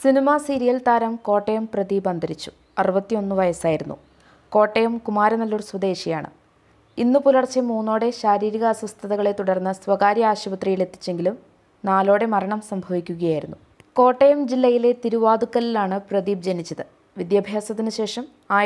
Cinema serial താരം കോട്ടയം പ്രദീപ് അന്തരിച്ചു. 61 വയസ്സായിരുന്നു. കോട്ടയം കുമാരനല്ലൂർ സ്വദേശിയാണ്. ഇന്നു പുലർച്ചെ 3 ശാരീരിക അസ്വസ്ഥതകളെ തുടർന്ന് സ്വകാര്യ ആശുപത്രിയിൽ എത്തിച്ചെങ്കിലും 4 മരണം സംഭവിക്കുകയായിരുന്നു. കോട്ടയം ജില്ലയിലെ തിരുവാതുക്കലിലാണ് പ്രദീപ് ജനിച്ചത്. വിദ്യാഭ്യാസത്തിന് ശേഷം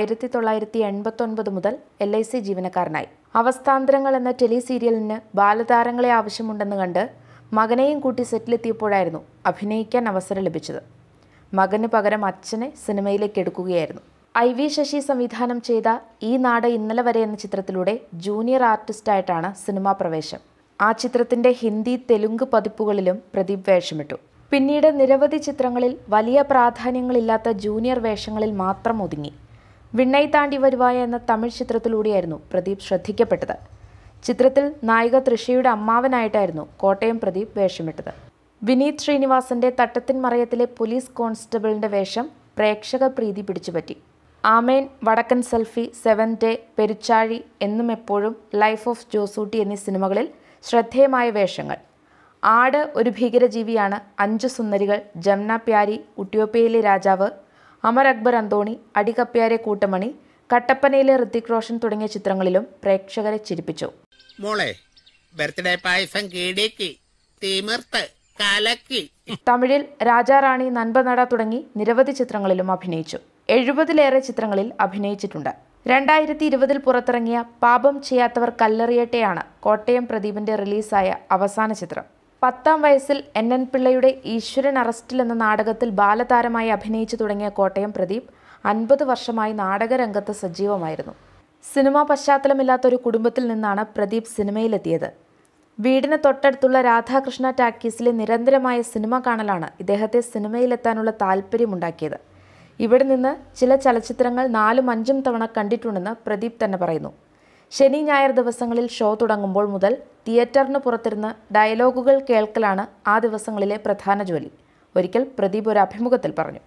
1989 മുതൽ LIC ജീവനക്കാരനായി. അവസ്ഥാന്തരങ്ങൾ എന്ന ടെലി സീരിയലിന് ബാലതാരങ്ങളെ ആവശ്യമുണ്ടെന്ന് കണ്ട് മകനെയും കൂട്ടി സെറ്റിലെത്തിയപ്പോഴായിരുന്നു അഭിനയിക്കാൻ അവസരം ലഭിച്ചത്. മകന് പകരം അച്ഛനെ സിനിമയിലേക്ക് എടുക്കുകയായിരുന്നു. IV ശശി സംവിധാനം ചെയ്ത ഈ നാട് ഇന്നലെ വരെ എന്ന ചിത്രത്തിലൂടെ ജൂനിയർ ആർട്ടിസ്റ്റായിട്ടാണ് സിനിമാ പ്രവേശം. ആ ചിത്രത്തിന്റെ ഹിന്ദി, തെലുങ്ക് പതിപ്പുകളിലും പ്രദീപ് വേഷമിട്ടു. പിന്നീട് നിരവധി ചിത്രങ്ങളിൽ വലിയ പ്രാധാന്യങ്ങളില്ലാത്ത ജൂനിയർ വേഷങ്ങളിൽ മാത്രം ഒതുങ്ങി. വിണ്ണൈ താണ്ടി വരുവായ എന്ന തമിഴ് ചിത്രത്തിലൂടെയായിരുന്നു പ്രദീപ് ശ്രദ്ധിക്കപ്പെട്ടത്. ചിത്രത്തിൽ നായിക തൃഷയുടെ അമ്മാവനായിട്ടായിരുന്നു കോട്ടയം പ്രദീപ് വേഷമിട്ടത്. വിനീത് ശ്രീനിവാസന്റെ തട്ടത്തിൻ മറയത്തിലെ പോലീസ് കോൺസ്റ്റബിളിന്റെ വേഷം പ്രേക്ഷക പ്രീതി പിടിച്ചുപറ്റി. ആമേൻ, വടക്കൻ സെൽഫി, 7th ഡേ, പെരുച്ചാഴി എന്നും എപ്പോഴും, ലൈഫ് ഓഫ് ജോസൂട്ടി എന്നീ സിനിമകളിൽ ശ്രദ്ധേയമായ വേഷങ്ങൾ. ആട് ഒരു ഭീകരജീവിയാണ്, 5 സുന്ദരികൾ, ജംന പ്യാരി, ഉട്ടിയോപ്പയിലെ രാജാവ്, അമർ അക്ബർ അന്തോണി, അടികപ്പ്യാരെ കൂട്ടമണി, കട്ടപ്പനയിലെ ഋത്തിക് റോഷൻ തുടങ്ങിയ ചിത്രങ്ങളിലും പ്രേക്ഷകരെ ചിരിപ്പിച്ചു. മോളെ, ബർത്ത്ഡേ പായസം കീടേക്ക് തീമിർത്ത് കലക്കി. തമിഴിൽ രാജാറാണി, നൻപനട തുടങ്ങി നിരവധി ചിത്രങ്ങളിലും അഭിനയിച്ചു. 70-ലേറെ ചിത്രങ്ങളിൽ അഭിനയിച്ചിട്ടുണ്ട്. 2020 പുറത്തിറങ്ങിയ പാപം ചെയ്യാത്തവർ കല്ലെറിയട്ടെയാണ് കോട്ടയം പ്രദീപിന്റെ റിലീസായ അവസാന ചിത്രം. 10ാം വയസ്സിൽ NN പിള്ളയുടെ ഈശ്വരൻ അറസ്റ്റിൽ എന്ന നാടകത്തിൽ ബാലതാരമായി അഭിനയിച്ചു തുടങ്ങിയ കോട്ടയം പ്രദീപ് 50 വർഷമായി നാടകരംഗത്ത് സജീവമായിരുന്നു. സിനിമാ പശ്ചാത്തലമില്ലാത്തൊരു കുടുംബത്തിൽ നിന്നാണ് പ്രദീപ് സിനിമയിലെത്തിയത്. വീടിന് തൊട്ടടുത്തുള്ള രാധാകൃഷ്ണ ടാക്കീസിലെ നിരന്തരമായ സിനിമ കാണലാണ് ഇദ്ദേഹത്തെ സിനിമയിലെത്താനുള്ള താല്പര്യമുണ്ടാക്കിയത്. ഇവിടെ നിന്ന് ചില ചലച്ചിത്രങ്ങൾ 4-5 തവണ കണ്ടിട്ടുണ്ടെന്ന് പ്രദീപ് തന്നെ പറയുന്നു. ശനി ഞായർ ദിവസങ്ങളിൽ ഷോ തുടങ്ങുമ്പോൾ മുതൽ തിയേറ്ററിന് പുറത്തിരുന്ന് ഡയലോഗുകൾ കേൾക്കലാണ് ആ ദിവസങ്ങളിലെ പ്രധാന ജോലി. ഒരിക്കൽ പ്രദീപ് ഒരു അഭിമുഖത്തിൽ പറഞ്ഞു.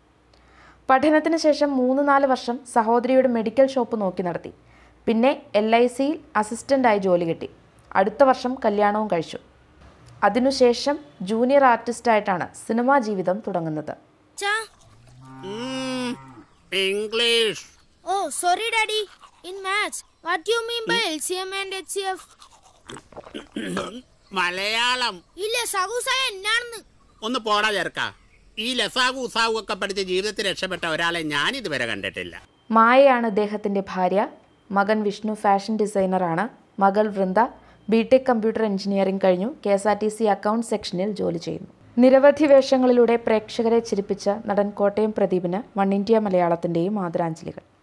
പഠനത്തിന് ശേഷം 3-4 വർഷം സഹോദരിയുടെ മെഡിക്കൽ ഷോപ്പ് നോക്കി നടത്തി. പിന്നെ LICയിൽ അസിസ്റ്റൻ്റായി ജോലി കിട്ടി. അടുത്ത വർഷം കല്യാണവും കഴിച്ചു. അതിനുശേഷം ജൂനിയർ ആർട്ടിസ്റ്റായിട്ടാണ് സിനിമാ ജീവിതം തുടങ്ങുന്നത്. English. Oh, sorry, Daddy. In maths, what do you mean by LCM and HCF? Malayalam. ഈ ലസാഗുസായ എന്നാണെന്ന് ഒന്ന് പോടാ ചേർക്ക. ഈ ലസാഗു ഉസാഗു ഒക്കെ പഠിച്ച് ജീവിതത്തിൽ രക്ഷപ്പെട്ട ഒരാളെ ഞാൻ ഇതുവരെ കണ്ടിട്ടില്ല. മായയാണ് ഇദ്ദേഹത്തിന്റെ ഭാര്യ. മകൻ വിഷ്ണു ഫാഷൻ ഡിസൈനറാണ്. മകൾ വൃന്ദ BTech കമ്പ്യൂട്ടർ എഞ്ചിനീയറിംഗ് കഴിഞ്ഞു. KSRTC അക്കൗണ്ട് സെക്ഷനിൽ ജോലി ചെയ്യുന്നു. നിരവധി വേഷങ്ങളിലൂടെ പ്രേക്ഷകരെ ചിരിപ്പിച്ച നടൻ കോട്ടയം പ്രദീപിന് ഒൺ ഇന്ത്യ മലയാളത്തിൻ്റെയും ആദരാഞ്ജലികൾ.